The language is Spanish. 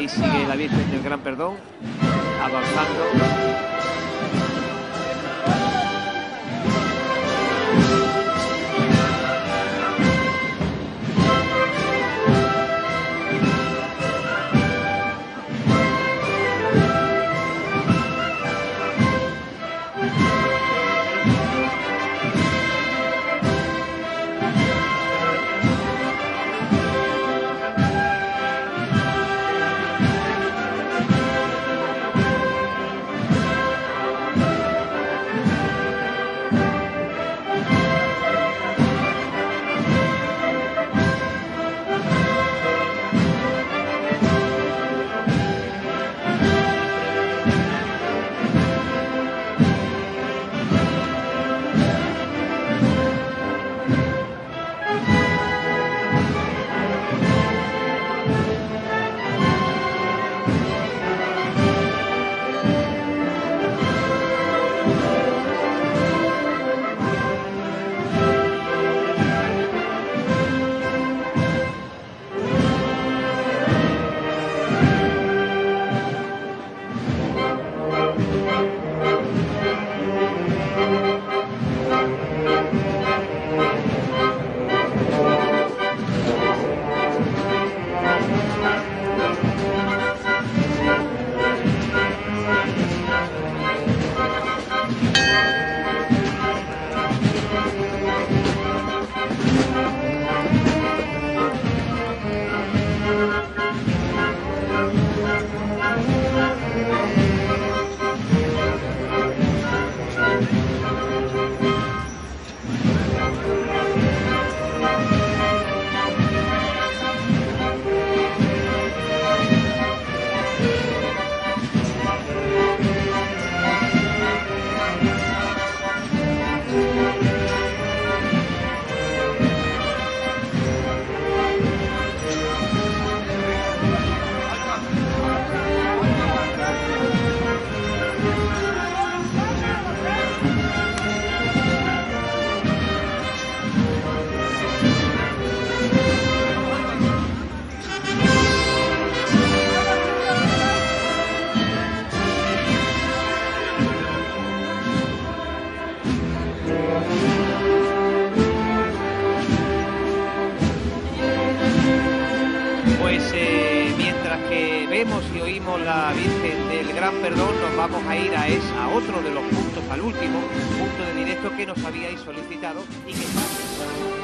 Ahí sigue la Virgen del Gran Perdón, avanzando. Y oímos la Virgen del Gran Perdón, nos vamos a ir a otro de los puntos, al último punto de directo que nos habíais solicitado y que